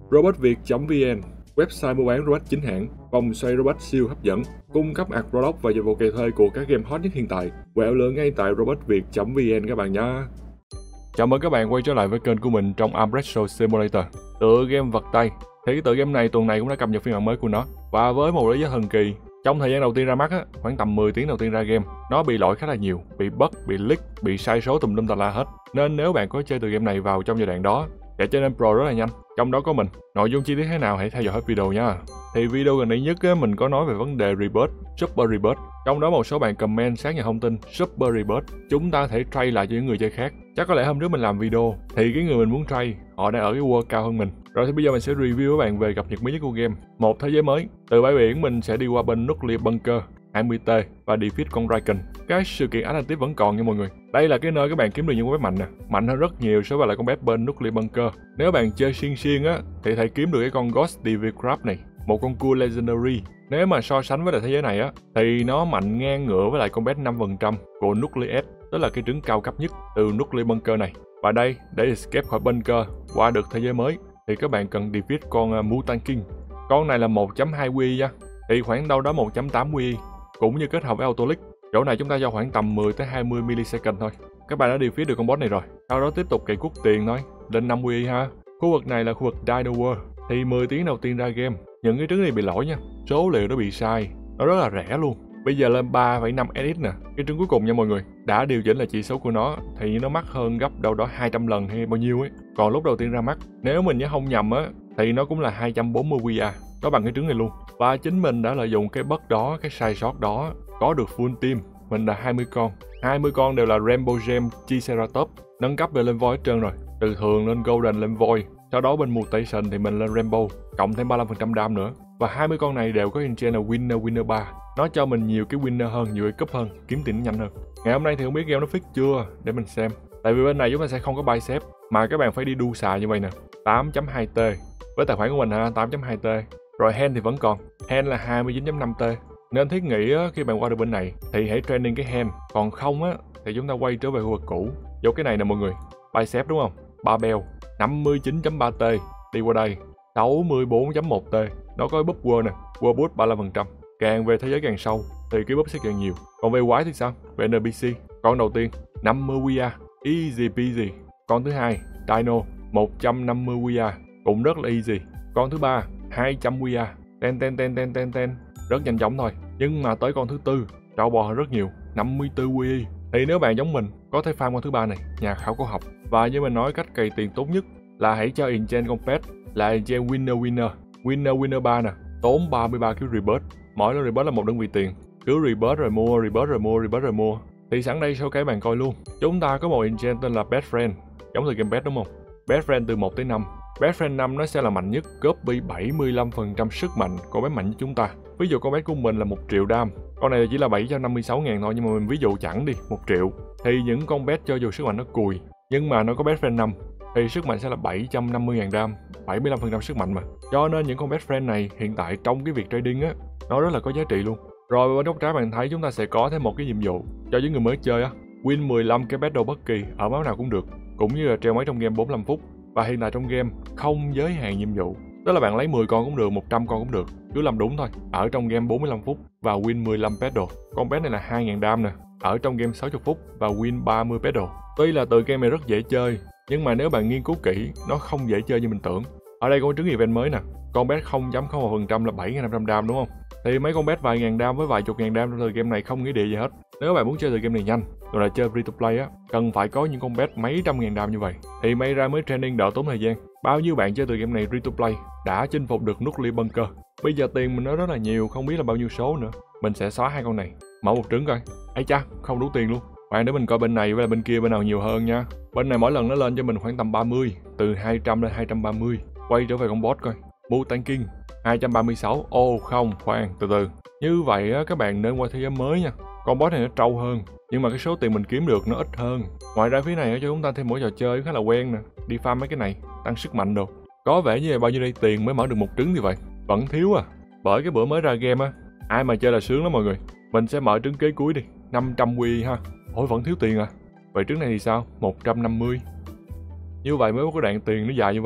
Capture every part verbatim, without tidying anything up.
Robotviet.vn, website mua bán robot chính hãng, vòng xoay robot siêu hấp dẫn, cung cấp ạc product và dịch vụ kèm thuê của các game hot nhất hiện tại. Quẹo lựa ngay tại Robotviet.vn các bạn nhé. Chào mừng các bạn quay trở lại với kênh của mình trong Armwrestle Simulator, tựa game vật tay. Thì cái tựa game này tuần này cũng đã cập nhật phiên bản mới của nó, và với một lý do thần kỳ, trong thời gian đầu tiên ra mắt á, khoảng tầm mười tiếng đầu tiên ra game, nó bị lỗi khá là nhiều, bị bug, bị leak, bị sai số tùm lum tà la hết. Nên nếu bạn có chơi tựa game này vào trong giai đoạn đó, sẽ trở nên pro rất là nhanh. Trong đó có mình. Nội dung chi tiết thế nào hãy theo dõi hết video nha. Thì video gần đây nhất á, mình có nói về vấn đề rebirth, super rebirth. Trong đó một số bạn comment xác nhận thông tin super rebirth, chúng ta thể trade lại cho những người chơi khác. Chắc có lẽ hôm trước mình làm video thì cái người mình muốn trade họ đang ở cái world cao hơn mình. Rồi thì bây giờ mình sẽ review với bạn về cập nhật mới nhất của game. Một thế giới mới. Từ bãi biển mình sẽ đi qua bên Nuclear Bunker hai mươi T và defeat con Draken. Các sự kiện active vẫn còn nha mọi người. Đây là cái nơi các bạn kiếm được những con bé mạnh nè, mạnh hơn rất nhiều so với lại con bé bên Nuclear Bunker. Nếu bạn chơi xuyên xuyên á thì thầy kiếm được cái con Ghost Diving Crab này, một con cua legendary. Nếu mà so sánh với lại thế giới này á thì nó mạnh ngang ngửa với lại con bé năm phần trăm của Nuclear, tức là cái trứng cao cấp nhất từ Nuclear Bunker này. Và đây, để escape khỏi bunker qua được thế giới mới thì các bạn cần defeat con uh, Mutant King. Con này là một chấm hai quy nha, thì khoảng đâu đó một chấm tám quy, cũng như kết hợp với Autolic. Chỗ này chúng ta cho khoảng tầm mười tới hai mươi millisecond thôi. Các bạn đã defeat được con boss này rồi. Sau đó tiếp tục cày cuốc tiền thôi, lên năm quy ha. Khu vực này là khu vực Dino World. Thì mười tiếng đầu tiên ra game, những cái trứng này bị lỗi nha, số liệu nó bị sai, nó rất là rẻ luôn. Bây giờ lên ba phẩy năm S X nè, cái trứng cuối cùng nha mọi người. Đã điều chỉnh là chỉ số của nó thì nó mắc hơn gấp đâu đó hai trăm lần hay bao nhiêu ấy. Còn lúc đầu tiên ra mắt, nếu mình nhớ không nhầm á, thì nó cũng là hai trăm bốn mươi Q A, nó bằng cái trứng này luôn. Và chính mình đã lợi dụng cái bug đó, cái sai sót đó, có được full team. Mình là hai mươi con, hai mươi con đều là Rainbow Gem Triceratops, nâng cấp về lên voi hết trơn rồi, từ thường lên Golden lên voi. Sau đó bên Mutation thì mình lên Rainbow, cộng thêm ba mươi lăm phần trăm đam nữa. Và hai mươi con này đều có engine là Winner Winner ba. Nó cho mình nhiều cái winner hơn, nhiều cái cúp hơn, kiếm tiền nhanh hơn. Ngày hôm nay thì không biết game nó fix chưa, để mình xem. Tại vì bên này chúng ta sẽ không có bicep, mà các bạn phải đi đu xà như vậy nè. tám chấm hai T với tài khoản của mình ha, tám chấm hai T. Rồi hand thì vẫn còn, hand là hai mươi chín chấm năm T. Nên thiết nghĩ á, khi bạn qua được bên này thì hãy training cái hand, còn không á thì chúng ta quay trở về khu vực cũ. Vô cái này nè mọi người, bicep đúng không? Barbell năm mươi chín chấm ba T, đi qua đây sáu mươi bốn chấm một T. Nó có búp world nè, world boost ba mươi lăm phần trăm. Càng về thế giới càng sâu thì cái búp sẽ càng nhiều. Còn về quái thì sao? Về en pê xê, con đầu tiên năm mươi Q A, easy peasy. Con thứ hai Dino một trăm năm mươi Q A, cũng rất là easy. Con thứ ba hai trăm Q A, ten ten ten ten ten ten, rất nhanh chóng thôi. Nhưng mà tới con thứ tư trâu bò hơn rất nhiều, năm mươi tư Q A. Thì nếu bạn giống mình có thể farm con thứ ba này, nhà khảo cổ học. Và như mình nói, cách cày tiền tốt nhất là hãy cho enchant con pet là enchant winner winner winner winner ba nè, tốn ba mươi ba cái rebirth. Mỗi lần rebirth là một đơn vị tiền, cứ rebirth rồi mua, rebirth rồi mua, rebirth rồi mua. Thì sẵn đây show cái bạn coi luôn. Chúng ta có một enchant tên là Best Friend, giống từ game pet đúng không? Best Friend từ một tới năm. Best Friend năm nó sẽ là mạnh nhất, copy bảy mươi lăm phần trăm sức mạnh con bé mạnh nhất chúng ta. Ví dụ con bé của mình là một triệu đam, con này chỉ là bảy trăm năm mươi sáu ngàn thôi, nhưng mà mình ví dụ chẳng đi, một triệu. Thì những con bet cho dù sức mạnh nó cùi, nhưng mà nó có Best Friend năm thì sức mạnh sẽ là bảy trăm năm mươi ngàn đam, bảy mươi lăm phần trăm sức mạnh mà. Cho nên những con Best Friend này hiện tại trong cái việc trading á, nó rất là có giá trị luôn. Rồi bên góc trái bạn thấy chúng ta sẽ có thêm một cái nhiệm vụ cho những người mới chơi á, win mười lăm cái battle bất kỳ ở máu nào cũng được, cũng như là treo máy trong game bốn mươi lăm phút. Và hiện tại trong game không giới hạn nhiệm vụ, tức là bạn lấy mười con cũng được, một trăm con cũng được, cứ làm đúng thôi. Ở trong game bốn mươi lăm phút và win mười lăm battle. Con bet này là hai ngàn đam nè, ở trong game sáu mươi phút và win ba mươi battle. Tuy là tựa game này rất dễ chơi, nhưng mà nếu bạn nghiên cứu kỹ, nó không dễ chơi như mình tưởng. Ở đây có trứng event mới nè, con bet không chấm không một phần trăm là bảy nghìn năm trăm đam đúng không? Thì mấy con bet vài ngàn đam với vài chục ngàn đam trong tựa game này không nghĩa địa gì hết. Nếu bạn muốn chơi tựa game này nhanh, rồi là chơi free to play á, cần phải có những con bet mấy trăm ngàn đam như vậy thì may ra mới training đỡ tốn thời gian. Bao nhiêu bạn chơi tựa game này free to play đã chinh phục được Nuclear Bunker. Bây giờ tiền mình nó rất là nhiều, không biết là bao nhiêu số nữa. Mình sẽ xóa hai con này, mở một trứng coi. Ấy cha, không đủ tiền luôn. Bạn để mình coi bên này với bên kia bên nào nhiều hơn nha. Bên này mỗi lần nó lên cho mình khoảng tầm ba mươi, từ hai trăm lên hai trăm ba mươi. Quay trở về con boss coi. Mutant King hai trăm ba mươi sáu. Ô oh, không, khoan, từ từ. Như vậy á, các bạn nên qua thế giới mới nha. Con boss này nó trâu hơn, nhưng mà cái số tiền mình kiếm được nó ít hơn. Ngoài ra phía này cho chúng ta thêm mỗi trò chơi khá là quen nè, đi farm mấy cái này, tăng sức mạnh đồ. Có vẻ như là bao nhiêu đây tiền mới mở được một trứng như vậy, vẫn thiếu à. Bởi cái bữa mới ra game á, ai mà chơi là sướng lắm mọi người. Mình sẽ mở trứng kế cuối đi, năm trăm Q ha. Ôi vẫn thiếu tiền à. Vậy trứng này thì sao? một trăm năm mươi. Như vậy mới có cái đoạn tiền nó dài như vậy.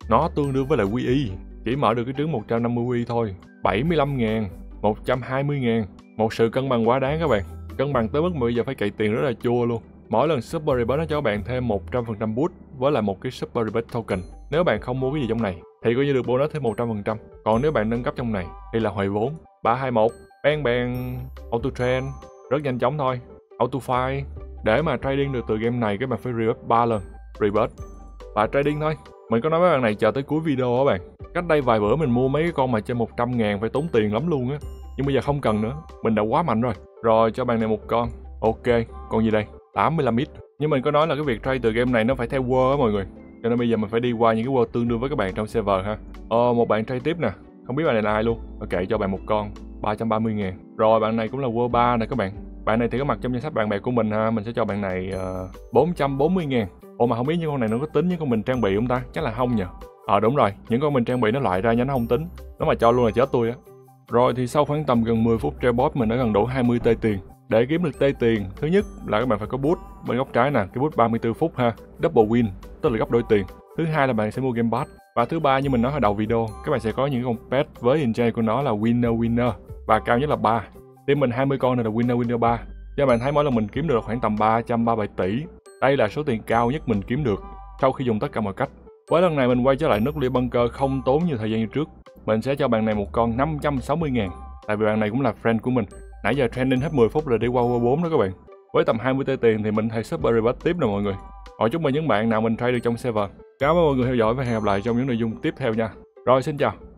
Nó tương đương với lại quy y. Chỉ mở được cái trứng một trăm năm mươi quy y thôi. bảy mươi lăm ngàn, một trăm hai mươi ngàn. Một sự cân bằng quá đáng các bạn. Cân bằng tới mức mà bây giờ phải cày tiền rất là chua luôn. Mỗi lần Super Rebirth nó cho các bạn thêm một trăm phần trăm boost với lại một cái Super Rebirth token. Nếu bạn không mua cái gì trong này thì coi như được bonus thêm một trăm phần trăm. Còn nếu bạn nâng cấp trong này thì là hồi vốn. Ba hai một, bang bang, auto trade, rất nhanh chóng thôi. Auto file. Để mà trading được từ game này các bạn phải rebirth ba lần. Rebirth và trading thôi. Mình có nói với bạn này chờ tới cuối video các bạn. Cách đây vài bữa mình mua mấy cái con mà trên một trăm ngàn phải tốn tiền lắm luôn á. Nhưng bây giờ không cần nữa, mình đã quá mạnh rồi. Rồi cho bạn này một con. Ok, con gì đây? tám mươi lăm ít. Nhưng mình có nói là cái việc trade từ game này nó phải theo world á mọi người. Cho nên bây giờ mình phải đi qua những cái world tương đương với các bạn trong server ha. Ờ, một bạn trade tiếp nè. Không biết bạn này là ai luôn. Ok, cho bạn một con. ba trăm ba mươi ngàn. Rồi bạn này cũng là world ba nè các bạn. Bạn này thì có mặt trong danh sách bạn bè của mình ha. Mình sẽ cho bạn này uh, bốn trăm bốn mươi ngàn. Ồ mà không biết những con này nó có tính những con mình trang bị không ta? Chắc là không nhờ. Ờ đúng rồi, những con mình trang bị nó loại ra nha, nó không tính. Nó mà cho luôn là chết tôi á. Rồi thì sau khoảng tầm gần mười phút treo boss mình đã gần đủ hai mươi tê tiền. Để kiếm được tê tiền, thứ nhất là các bạn phải có boost bên góc trái nè, cái boost ba mươi tư phút ha, double win, tức là gấp đôi tiền. Thứ hai là bạn sẽ mua game pass. Và thứ ba như mình nói ở đầu video, các bạn sẽ có những con pet với enchant của nó là winner winner và cao nhất là ba. Team mình hai mươi con này là winner winner ba. Cho bạn thấy mỗi lần mình kiếm được khoảng tầm ba trăm ba mươi bảy tỷ. Đây là số tiền cao nhất mình kiếm được sau khi dùng tất cả mọi cách. Với lần này mình quay trở lại Nuclear Bunker không tốn nhiều thời gian như trước. Mình sẽ cho bạn này một con năm trăm sáu mươi ngàn. Tại vì bạn này cũng là friend của mình. Nãy giờ training hết mười phút rồi đi qua World bốn đó các bạn. Với tầm hai mươi tê tiền thì mình thay Super Rebirth tiếp nè mọi người. Hỏi chúc mừng những bạn nào mình trade được trong server. Cảm ơn mọi người theo dõi và hẹn gặp lại trong những nội dung tiếp theo nha. Rồi xin chào.